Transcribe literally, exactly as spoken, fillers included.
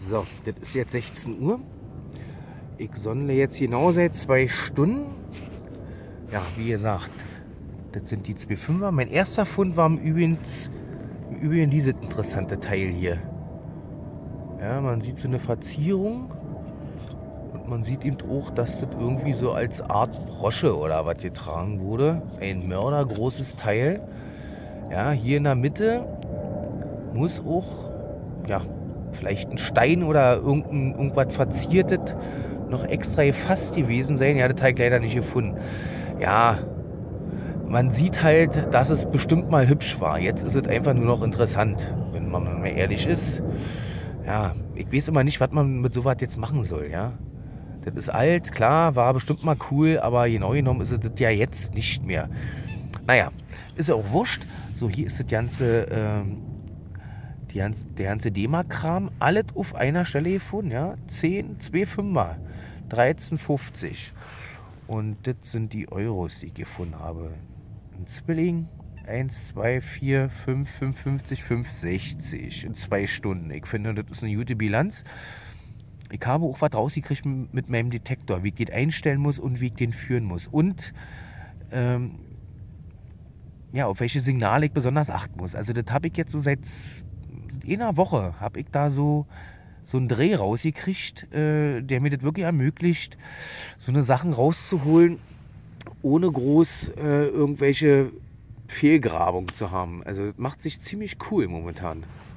So, das ist jetzt sechzehn Uhr. Ich sondle jetzt genau seit zwei Stunden. Ja, wie gesagt, das sind die zwei Fünfer. Mein erster Fund war im Übrigen, im Übrigen dieses interessante Teil hier. Ja, man sieht so eine Verzierung. Und man sieht eben auch, dass das irgendwie so als Art Brosche oder was getragen wurde. Ein mördergroßes Teil. Ja, hier in der Mitte muss auch, ja, vielleicht ein Stein oder irgendein, irgendwas Verziertes noch extra gefasst gewesen sein. Ja, das habe ich leider nicht gefunden. Ja, man sieht halt, dass es bestimmt mal hübsch war. Jetzt ist es einfach nur noch interessant, wenn man mal ehrlich ist. Ja, ich weiß immer nicht, was man mit sowas jetzt machen soll, ja. Das ist alt, klar, war bestimmt mal cool, aber genau genommen ist es das ja jetzt nicht mehr. Naja, ist ja auch wurscht. So, hier ist das ganze, ähm, die ganze der ganze D-Mark-Kram, alles auf einer Stelle gefunden, ja. zehn, zwei Fünfer, dreizehn fünfzig. Und das sind die Euros, die ich gefunden habe. Ein Zwilling, eins, zwei, vier, fünf, fünfundfünfzig, fünf, sechzig in zwei Stunden. Ich finde, das ist eine gute Bilanz. Ich habe auch was rausgekriegt mit meinem Detektor, wie ich den einstellen muss und wie ich den führen muss. Und ähm, ja, auf welche Signale ich besonders achten muss. Also das habe ich jetzt so seit einer Woche, habe ich da so, so einen Dreh rausgekriegt, äh, der mir das wirklich ermöglicht, so eine Sachen rauszuholen, ohne groß äh, irgendwelche Fehlgrabung zu haben. Also das macht sich ziemlich cool momentan.